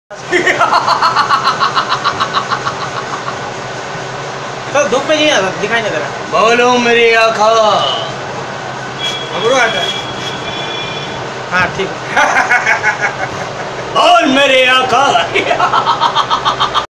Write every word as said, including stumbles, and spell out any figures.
तो धूप में नहीं आता, दिखाई नहीं दे रहा। बोलो मेरी आँखा। हाँ ठीक। बोल मेरे आका।